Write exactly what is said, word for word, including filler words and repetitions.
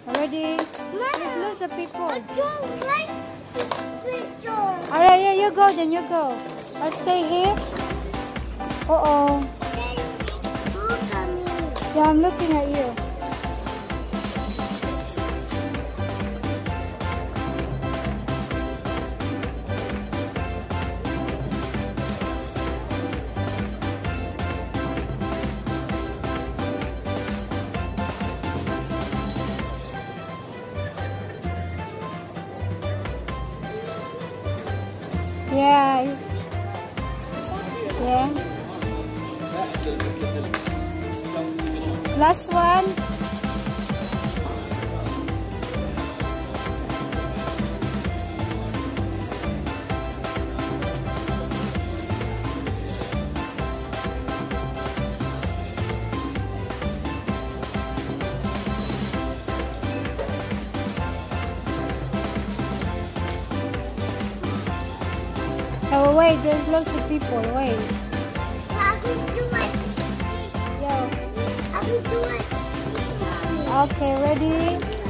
Ready? There's lots of people. I don't like this picture. Alright, yeah, you go, then you go. I'll stay here. Uh-oh. Look at me. Yeah, I'm looking at you. Yeah. Yeah. Last one. Oh, wait, there's lots of people. Wait. I can do it. Yo. I can do it. Okay, ready?